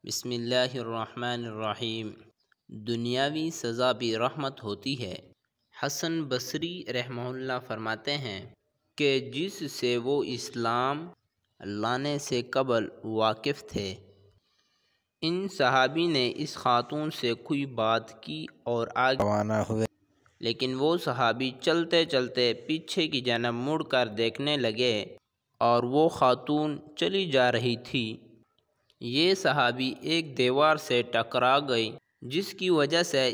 بسم اللہ الرحمن الرحیم۔ دنیاوی سزا بھی رحمت ہوتی ہے۔ حسن بصری رحمہ اللہ فرماتے ہیں کہ جس سے وہ اسلام لانے سے قبل واقف تھے، ان صحابی نے اس خاتون سے کوئی بات کی اور آگے روانہ ہوئے، لیکن وہ صحابی چلتے چلتے پیچھے کی جانب مڑ کر دیکھنے لگے اور وہ خاتون چلی جا رہی تھی۔ یہ صحابی ایک دیوار سے ٹکرا گئی، جس کی وجہ سے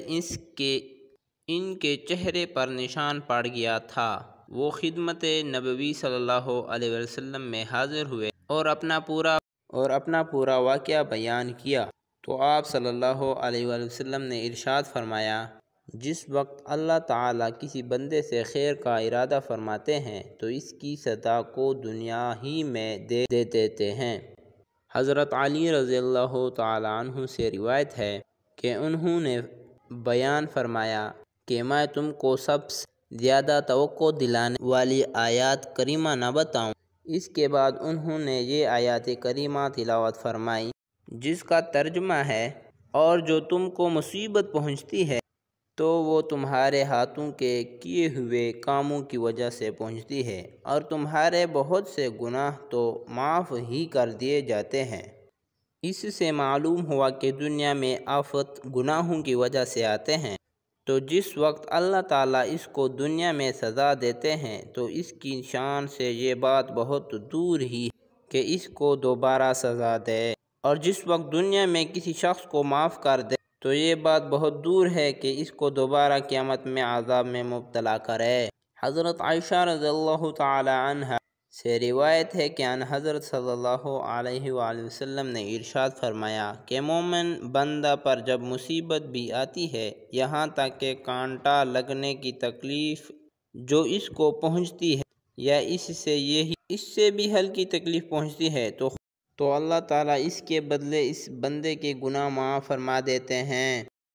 ان کے چہرے پر نشان پڑ گیا تھا۔ وہ خدمت نبوی صلی اللہ علیہ وسلم میں حاضر ہوئے اور اپنا پورا واقعہ بیان کیا تو آپ صلی اللہ علیہ وسلم نے ارشاد فرمایا، جس وقت اللہ تعالیٰ کسی بندے سے خیر کا ارادہ فرماتے ہیں تو اس کی سزا کو دنیا ہی میں دے دیتے ہیں۔ حضرت علی رضی اللہ تعالیٰ عنہ سے روایت ہے کہ انہوں نے بیان فرمایا کہ میں تم کو سب سے زیادہ توقع دلانے والی آیات کریمہ نہ بتاؤں؟ اس کے بعد انہوں نے یہ آیات کریمہ تلاوت فرمائی جس کا ترجمہ ہے، اور جو تم کو مصیبت پہنچتی ہے تو وہ تمہارے ہاتھوں کے کیے ہوئے کاموں کی وجہ سے پہنچتی ہے، اور تمہارے بہت سے گناہ تو معاف ہی کر دیے جاتے ہیں۔ اس سے معلوم ہوا کہ دنیا میں آفت گناہوں کی وجہ سے آتے ہیں، تو جس وقت اللہ تعالیٰ اس کو دنیا میں سزا دیتے ہیں تو اس کی شان سے یہ بات بہت دور ہی کہ اس کو دوبارہ سزا دے، اور جس وقت دنیا میں کسی شخص کو معاف کر دے تو یہ بات بہت دور ہے کہ اس کو دوبارہ قیامت میں عذاب میں مبتلا کرے۔ حضرت عائشہ رضی اللہ تعالی عنہا سے روایت ہے کہ ان حضرت صلی اللہ علیہ وآلہ وسلم نے ارشاد فرمایا کہ مومن بندہ پر جب مصیبت بھی آتی ہے، یہاں تک کہ کانٹا لگنے کی تکلیف جو اس کو پہنچتی ہے یا اس سے بھی ہلکی تکلیف پہنچتی ہے تو اللہ تعالیٰ اس کے بدلے اس بندے کے گناہ معاف فرما دیتے ہیں۔